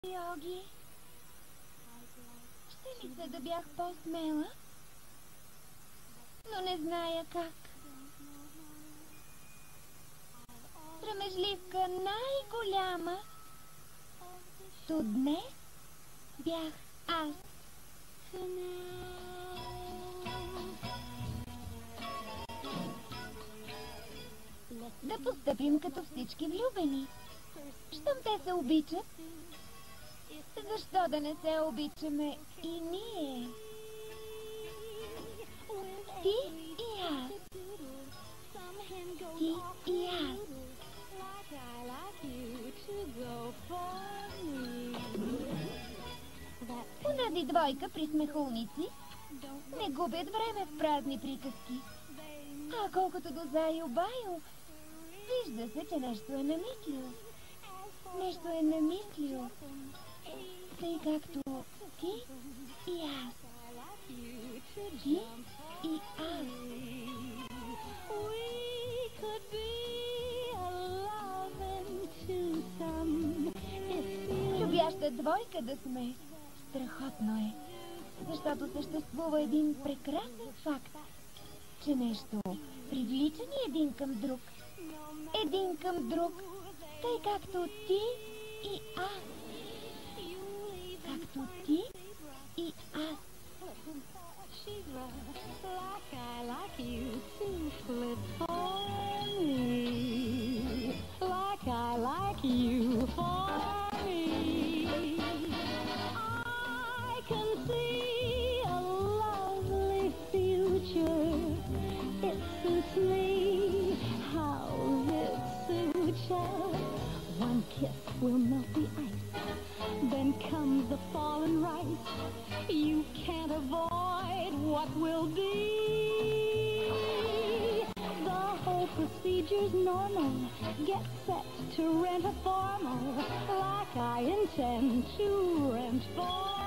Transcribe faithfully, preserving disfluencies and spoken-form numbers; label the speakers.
Speaker 1: Йоги, ще ми се да бях по-смела, но не зная как. Срамежливка най-голяма, то днес бях аз. Да постъпим като всички влюбени. Щом те се обичат, защо да не се обичаме и ние? Ти и аз. Ти и аз. Унази двойка при смехулници не губят време в празни приказки. А колкото до Зайо Байо, вижда се, че нещо е намислил. Нещо е намислил. Тъй както ти и аз. Ти и аз. Любяща двойка да сме. Страхотно е. Защото съществува един прекрасен факт, че нещо привлича ни един към друг. Един към друг, тъй както ти и аз. Както ти и аз.
Speaker 2: One kiss will melt the ice. Then comes the fall and rise. You can't avoid what will be. The whole procedure's normal. Get set to rent a formal, like I intend to rent for